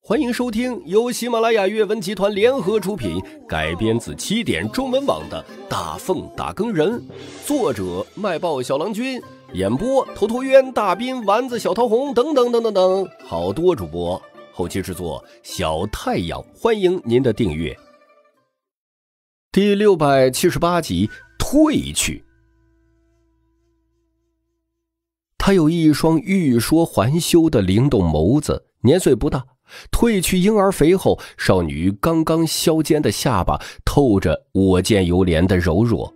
欢迎收听由喜马拉雅阅文集团联合出品，改编自起点中文网的《大凤打更人》，作者卖报小郎君，演播头陀渊、大斌、丸子、小桃红等等等等等，好多主播，后期制作小太阳，欢迎您的订阅。第678集，退去。他有一双欲说还休的灵动眸子，年岁不大，褪去婴儿肥后，少女刚刚削尖的下巴透着我见犹怜的柔弱。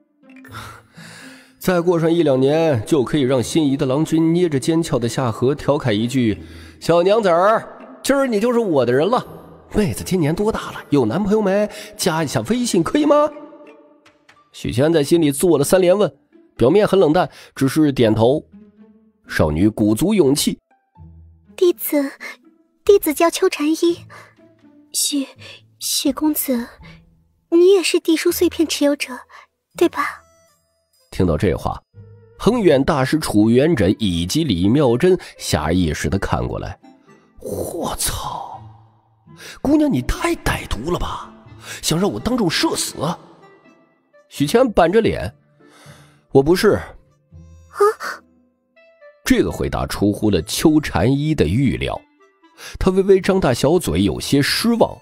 再过上1-2年，就可以让心仪的郎君捏着尖翘的下颌调侃一句：小娘子儿，今儿你就是我的人了。妹子今年多大了？有男朋友没？加一下微信可以吗？许仙在心里做了3连问，表面很冷淡，只是点头。少女鼓足勇气： 弟子叫秋蝉衣。许公子，你也是地书碎片持有者，对吧？ 听到这话，恒远大师楚元稹以及李妙真下意识地看过来。我操，姑娘你太歹毒了吧，想让我当众射死？许谦板着脸：我不是。这个回答出乎了秋蝉衣的预料，他微微张大小嘴，有些失望。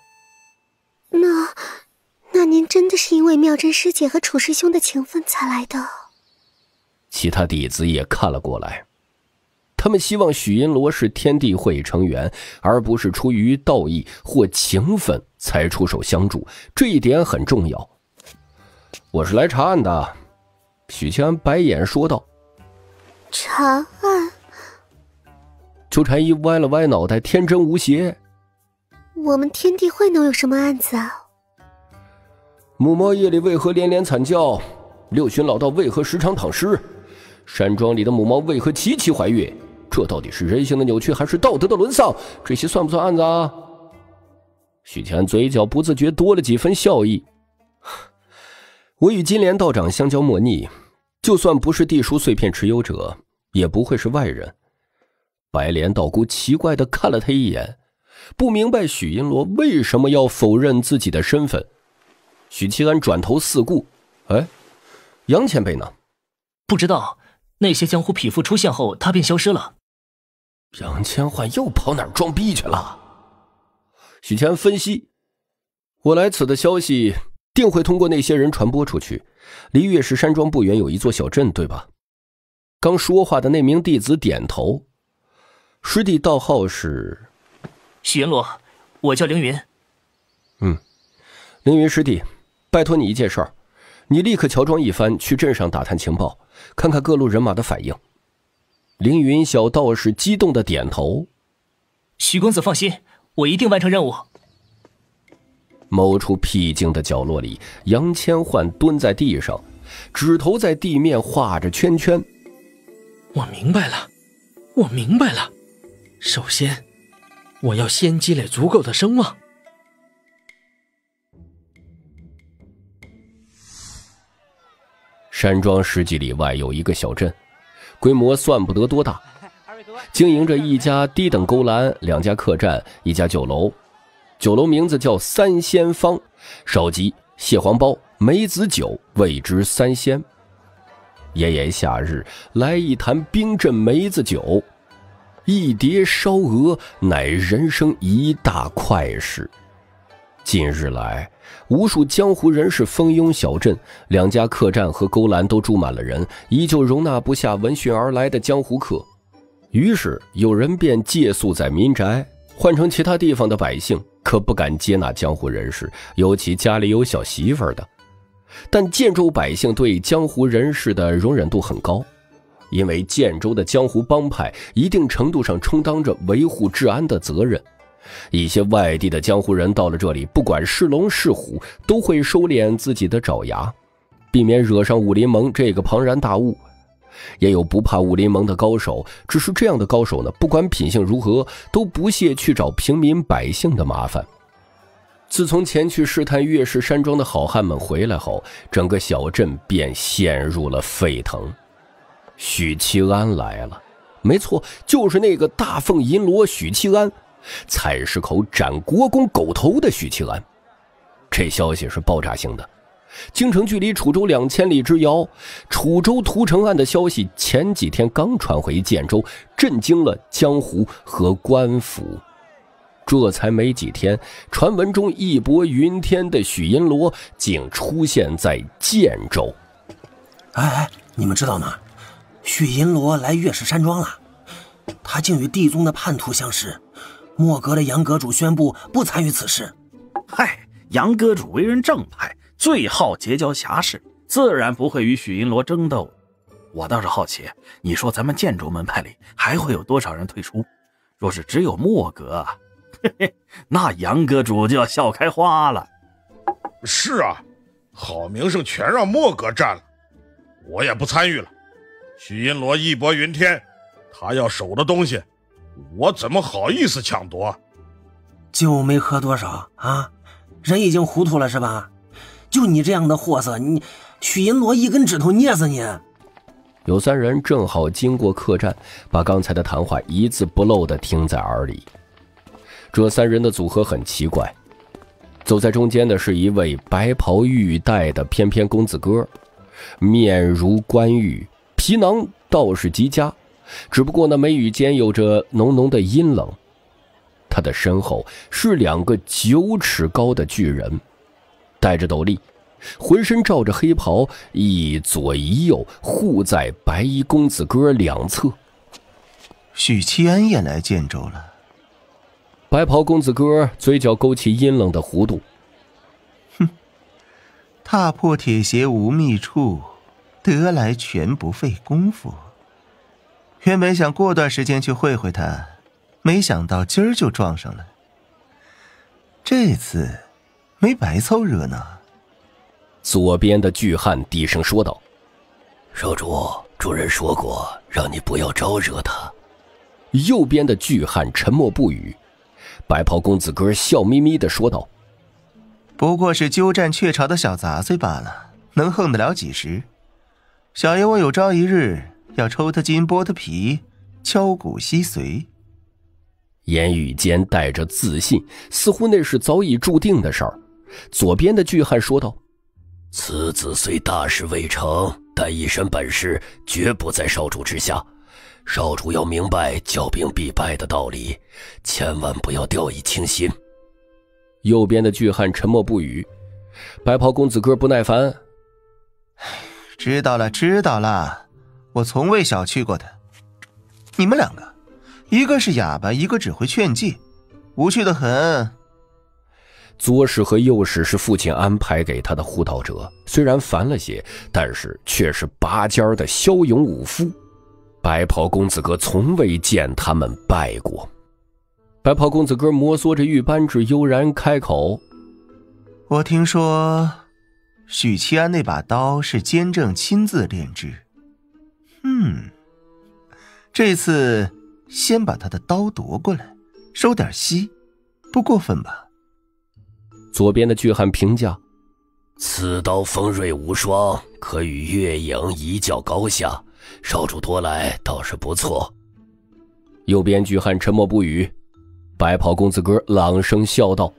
那您真的是因为妙真师姐和楚师兄的情分才来的？ 其他弟子也看了过来，他们希望许银罗是天地会成员，而不是出于道义或情分才出手相助，这一点很重要。我是来查案的，许谦白眼说道。 查案？ 秋蝉衣歪了歪脑袋，天真无邪。 我们天地会能有什么案子啊？ 母猫夜里为何连连惨叫？六旬老道为何时常躺尸？山庄里的母猫为何期期怀孕？这到底是人性的扭曲还是道德的沦丧？这些算不算案子啊？许谦嘴角不自觉多了几分笑意。我与金莲道长相交莫逆，就算不是地书碎片持有者，也不会是外人。白莲道姑奇怪地看了他一眼，不明白许银罗为什么要否认自己的身份。许七安转头四顾，杨前辈呢？ 不知道，那些江湖匹夫出现后，他便消失了。 杨千焕又跑哪儿装逼去了？许谦分析，我来此的消息定会通过那些人传播出去。离月石山庄不远有一座小镇，对吧？刚说话的那名弟子点头。师弟道号是？ 许银罗，我叫凌云。 凌云师弟，拜托你一件事儿，你立刻乔装一番，去镇上打探情报，看看各路人马的反应。凌云小道士激动的点头。 许公子放心，我一定完成任务。 某处僻静的角落里，杨千焕蹲在地上，指头在地面画着圈圈。 我明白了。首先，我要先积累足够的声望。 山庄10几里外有一个小镇，规模算不得多大，经营着一家低等勾栏、2家客栈、1家酒楼。酒楼名字叫三仙坊，烧鸡、蟹黄包、梅子酒，谓之三仙。炎炎夏日，来一坛冰镇梅子酒，一碟烧鹅，乃人生一大快事。近日来，无数江湖人士蜂拥小镇，2家客栈和勾栏都住满了人，依旧容纳不下闻讯而来的江湖客。于是有人便借宿在民宅，换成其他地方的百姓可不敢接纳江湖人士，尤其家里有小媳妇儿的。但建州百姓对江湖人士的容忍度很高，因为建州的江湖帮派一定程度上充当着维护治安的责任。一些外地的江湖人到了这里，不管是龙是虎，都会收敛自己的爪牙，避免惹上武林盟这个庞然大物。也有不怕武林盟的高手，只是这样的高手呢，不管品性如何，都不屑去找平民百姓的麻烦。自从前去试探月氏山庄的好汉们回来后，整个小镇便陷入了沸腾。许七安来了，没错，就是那个大凤银罗许七安。 菜市口斩国公狗头的许七安。这消息是爆炸性的，京城距离楚州2000里之遥，楚州屠城案的消息前几天刚传回建州，震惊了江湖和官府。这才没几天，传闻中义薄云天的许银罗竟出现在建州。 哎，你们知道吗？许银罗来岳氏山庄了，他竟与地宗的叛徒相识。莫阁的杨阁主宣布不参与此事。 嗨，杨阁主为人正派，最好结交侠士，自然不会与许银罗争斗。我倒是好奇，你说咱们建州门派里还会有多少人退出？若是只有莫阁，嘿嘿，那杨阁主就要笑开花了。 是啊，好名声全让莫阁占了，我也不参与了。许银罗义薄云天，他要守的东西，我怎么好意思抢夺？ 酒没喝多少啊？人已经糊涂了是吧？就你这样的货色，许银罗一根指头捏死你。 有3人正好经过客栈，把刚才的谈话一字不漏地听在耳里。这3人的组合很奇怪，走在中间的是一位白袍玉带的翩翩公子哥，面如冠玉，皮囊倒是极佳，只不过那眉宇间有着浓浓的阴冷。他的身后是2个9尺高的巨人，戴着斗笠，浑身罩着黑袍，一左一右护在白衣公子哥两侧。 许七安也来建州了。 白袍公子哥嘴角勾起阴冷的弧度。 哼，踏破铁鞋无觅处，得来全不费功夫。原本想过段时间去会会他，没想到今儿就撞上了。这次没白凑热闹。 左边的巨汉低声说道： 少主，主人说过让你不要招惹他。 右边的巨汉沉默不语。白袍公子哥笑眯眯地说道： 不过是鸠占鹊巢的小杂碎罢了，能横得了几时？小爷我有朝一日要抽他筋剥他皮，敲骨吸髓。 言语间带着自信，似乎那是早已注定的事儿。左边的巨汉说道： 此子虽大事未成，但一身本事绝不在少主之下。少主要明白骄兵必败的道理，千万不要掉以轻心。 右边的巨汉沉默不语。白袍公子哥不耐烦： 知道了知道了，我从未小觑过他。你们2个，一个是哑巴，一个只会劝诫，无趣得很。 左使和右使是父亲安排给他的护道者，虽然烦了些，但是却是拔尖的骁勇武夫。白袍公子哥从未见他们败过。白袍公子哥摩挲着玉扳指，悠然开口： 我听说许七安那把刀是监正亲自炼制。这次先把他的刀夺过来，收点息，不过分吧？ 左边的巨汉评价： 此刀锋锐无双，可与月影一较高下，少主多来倒是不错。 右边巨汉沉默不语。白袍公子哥朗声笑道：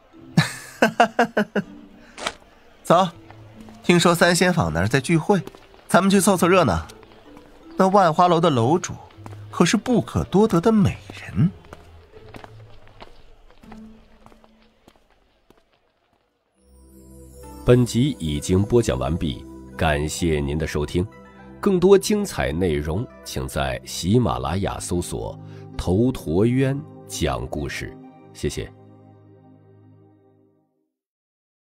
走，听说3仙坊那儿在聚会，咱们去凑凑热闹。那万花楼的楼主可是不可多得的美人。 本集已经播讲完毕，感谢您的收听。更多精彩内容请在喜马拉雅搜索头陀渊讲故事，谢谢。